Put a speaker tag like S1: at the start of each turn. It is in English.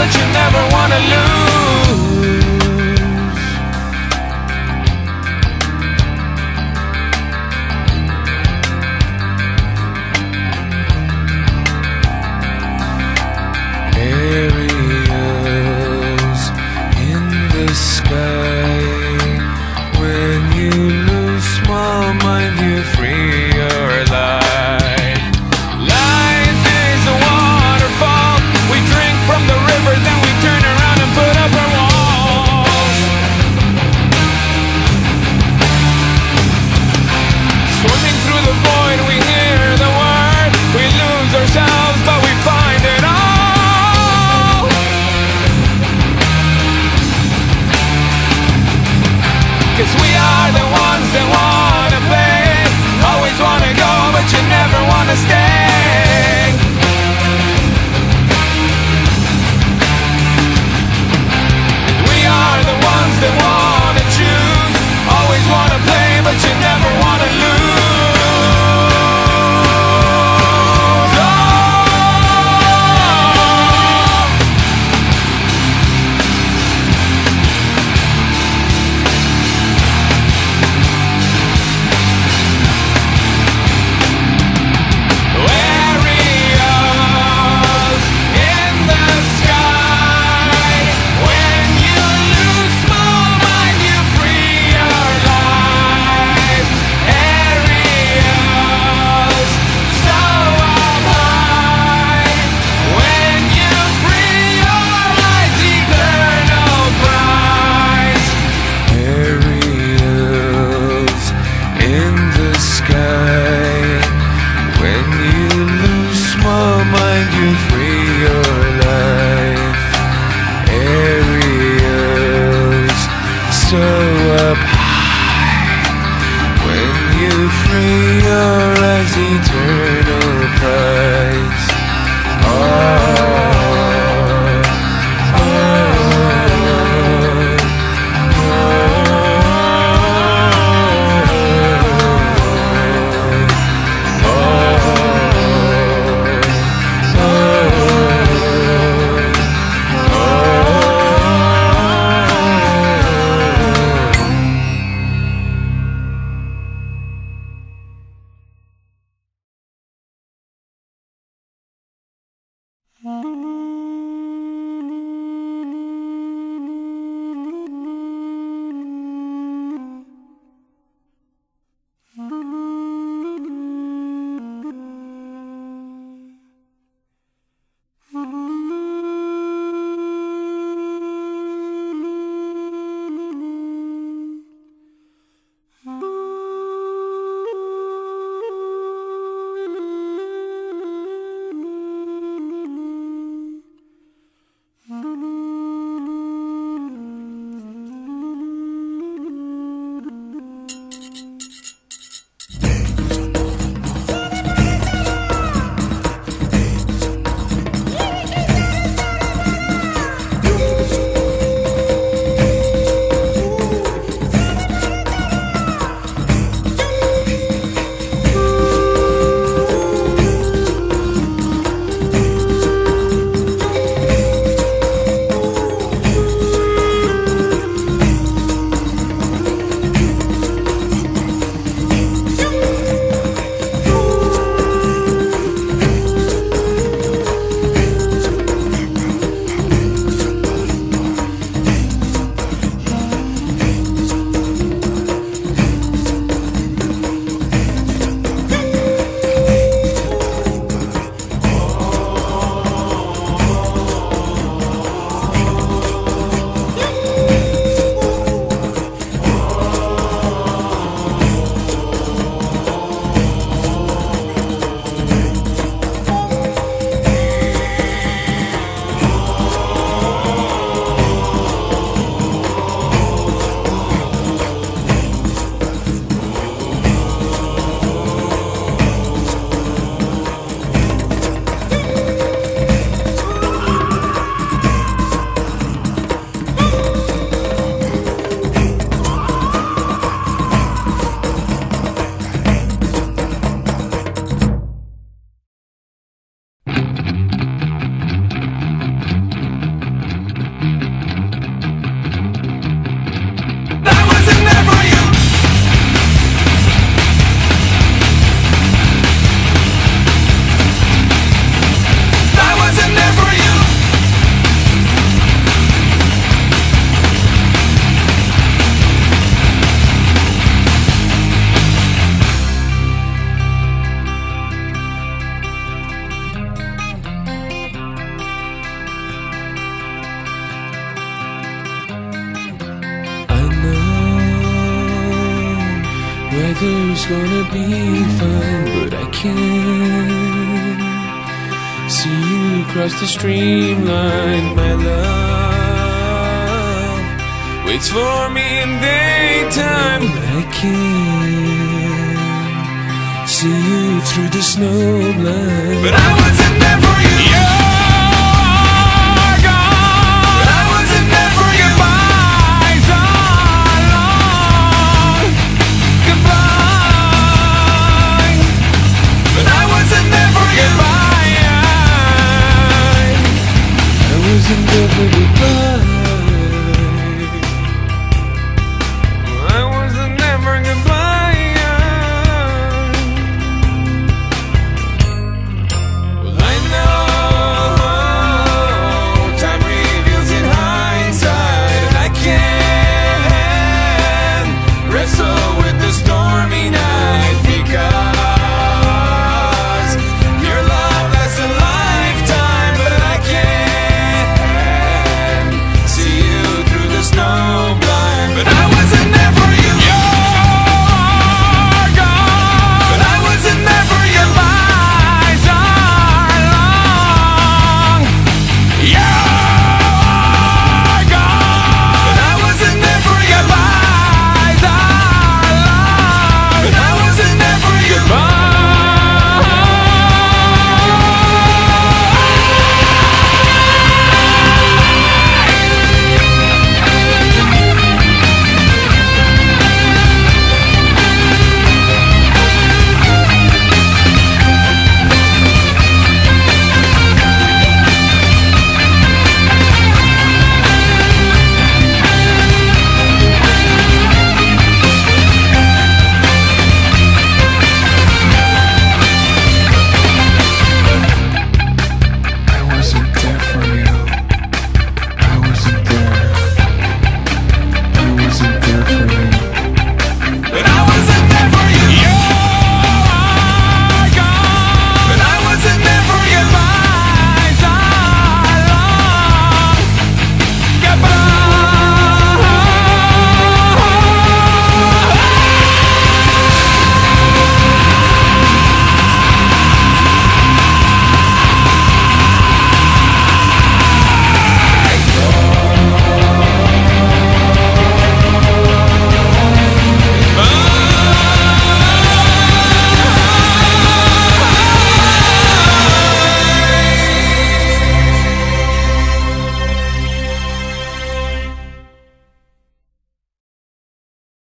S1: but you never wanna lose. Aerials in the sky. When you lose small mind, you free your life. Life is a waterfall. We drink from the river, then we turn around and put up our walls. Swimming through the void, we hear the word. We lose ourselves, but we find it all. Cause we are the ones that wanna play. Always wanna go, but you never wanna stay. And we are the ones that wanna choose. Always wanna play, but you never wanna lose. weather's gonna be fine, but I can't see you cross the streamline. My love waits for me in daytime, but I can't see you through the snow blind. But I wasn't there for you. You're gone. But I wasn't there for you. Goodbye so long. Goodbye. But I wasn't there for you. Goodbye. I wasn't there for goodbye.